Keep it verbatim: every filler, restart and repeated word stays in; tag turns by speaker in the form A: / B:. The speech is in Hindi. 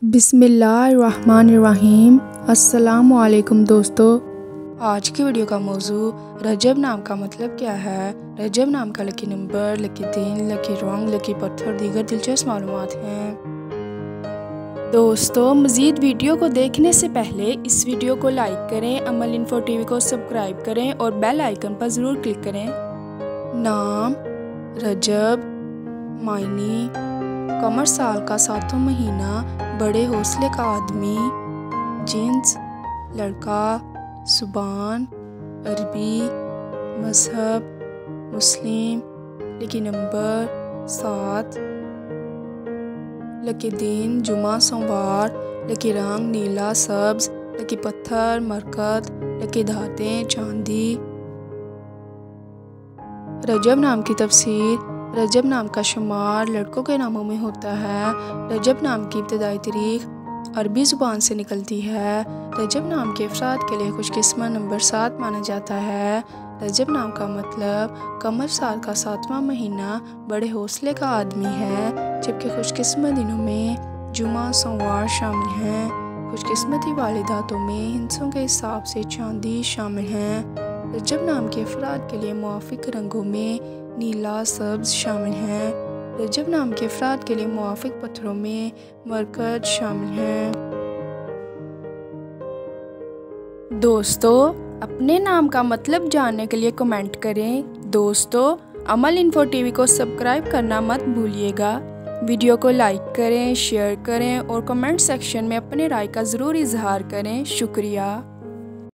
A: बिस्मिल्लाहिर्रहमानिर्रहीम। अस्सलामुअलैकुम दोस्तों, आज की वीडियो का मौजू रजब नाम का मतलब क्या है, रजब नाम का लकी नंबर, लकी दिन, लकी रंग, लकी पत्थर, दीगर दिलचस्प मालूमात हैं। दोस्तों, मज़ीद वीडियो को देखने से पहले इस वीडियो को लाइक करें, अमल इन्फो टीवी को सब्सक्राइब करें और बेल आइकन पर ज़रूर क्लिक करें। नाम रजब, मायने कमर साल का सातों महीना, बड़े हौसले का आदमी, जिन्स लड़का, सुबान अरबी, मज़हब मुस्लिम, लकी नंबर सात, लकी दिन जुमा सोमवार, लकी रंग नीला सब्ज, लकी पत्थर मरकत, लकी धातें चांदी। रजब नाम की तफसीर। रजब नाम का शुमार लड़कों के नामों में होता है। रजब नाम की इब्तदाई तारीख अरबी ज़ुबान से निकलती है। रजब नाम के अफराद के लिए खुशकिस्मत नंबर सात माना जाता है। रजब नाम का मतलब कमर साल का सातवां महीना, बड़े हौसले का आदमी है, जबकि खुशकिस्मत दिनों में जुमा सोमवार शामिल हैं। खुशकिस्मती वाली धातों में हिंसों के हिसाब से चांदी शामिल हैं। रजब नाम के अफराद के लिए मुआफिक रंगों में नीला सब्ज शामिल हैं। रजब नाम के अफराद के लिए मुआफिक पत्थरों में मरकज शामिल हैं। दोस्तों, अपने नाम का मतलब जानने के लिए कमेंट करें। दोस्तों, अमल इन्फो टीवी को सब्सक्राइब करना मत भूलिएगा। वीडियो को लाइक करें, शेयर करें और कमेंट सेक्शन में अपने राय का ज़रूर इजहार करें। शुक्रिया।